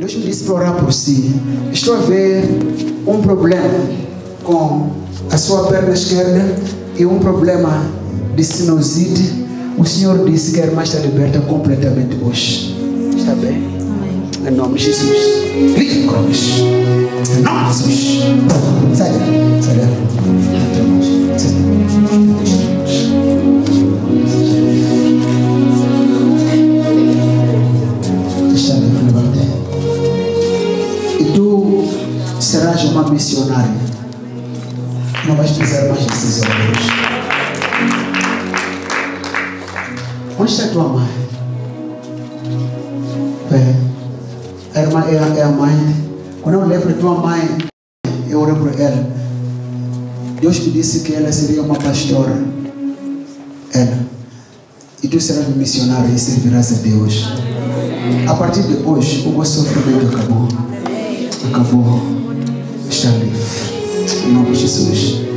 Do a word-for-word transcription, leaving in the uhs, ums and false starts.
Deus me disse para orar por si. Estou a ver um problema com a sua perna esquerda e um problema de sinusite. O Senhor disse que a irmã está liberta completamente hoje. Está bem? Amém. Em nome de Jesus. Livre cruz. Em nome de Jesus. Sai daí. Sai daí. Sai daí. E tu serás uma missionária. Não vais precisar mais desses olhos. Onde está a tua mãe? É. A irmã é a, é a mãe. Quando eu lembro da tua mãe, eu lembro ela. Deus me disse que ela seria uma pastora. Ela. E tu serás um missionário e servirás a Deus. A partir de hoje, o vosso sofrimento acabou. Acabou. Está livre. Em nome de Jesus.